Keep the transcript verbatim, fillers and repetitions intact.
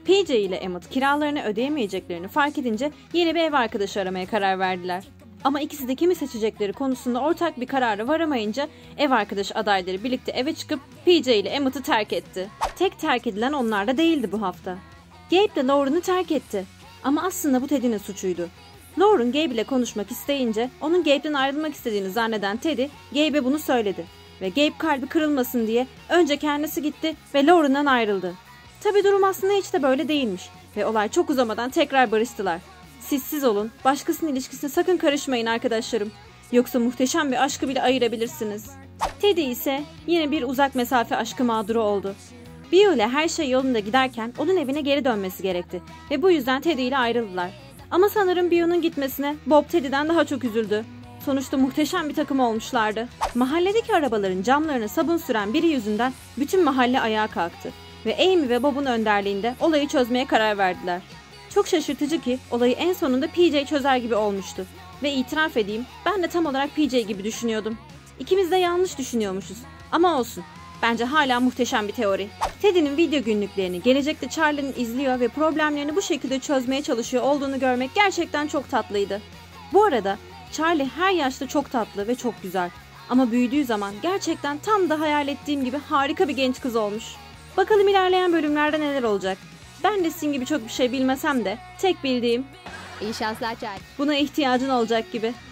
P J ile Emmett kiralarını ödeyemeyeceklerini fark edince yeni bir ev arkadaşı aramaya karar verdiler. Ama ikisi de kimi seçecekleri konusunda ortak bir karara varamayınca ev arkadaşı adayları birlikte eve çıkıp P J ile Emmett'ı terk etti. Tek terk edilen onlar da değildi bu hafta. Gabe de Lauren'ı terk etti. Ama aslında bu Teddy'nin suçuydu. Lauren Gabe ile konuşmak isteyince onun Gabe'den ayrılmak istediğini zanneden Teddy, Gabe'e bunu söyledi. Ve Gabe kalbi kırılmasın diye önce kendisi gitti ve Lauren'dan ayrıldı. Tabi durum aslında hiç de böyle değilmiş ve olay çok uzamadan tekrar barıştılar. Siz siz olun, başkasının ilişkisine sakın karışmayın arkadaşlarım. Yoksa muhteşem bir aşkı bile ayırabilirsiniz. Teddy ise yine bir uzak mesafe aşkı mağduru oldu. Bio ile her şey yolunda giderken onun evine geri dönmesi gerekti ve bu yüzden Teddy ile ayrıldılar. Ama sanırım Bio'nun gitmesine Bob Teddy'den daha çok üzüldü. Sonuçta muhteşem bir takım olmuşlardı. Mahalledeki arabaların camlarına sabun süren biri yüzünden bütün mahalle ayağa kalktı. Ve Amy ve Bob'un önderliğinde olayı çözmeye karar verdiler. Çok şaşırtıcı ki olayı en sonunda P J çözer gibi olmuştu. Ve itiraf edeyim, ben de tam olarak P J gibi düşünüyordum. İkimiz de yanlış düşünüyormuşuz. Ama olsun. Bence hala muhteşem bir teori. Teddy'nin video günlüklerini gelecekte Charlie'nin izliyor ve problemlerini bu şekilde çözmeye çalışıyor olduğunu görmek gerçekten çok tatlıydı. Bu arada Charlie her yaşta çok tatlı ve çok güzel. Ama büyüdüğü zaman gerçekten tam da hayal ettiğim gibi harika bir genç kız olmuş. Bakalım ilerleyen bölümlerde neler olacak. Ben de sizin gibi çok bir şey bilmesem de tek bildiğim İyi şanslar Charlie. buna ihtiyacın olacak gibi.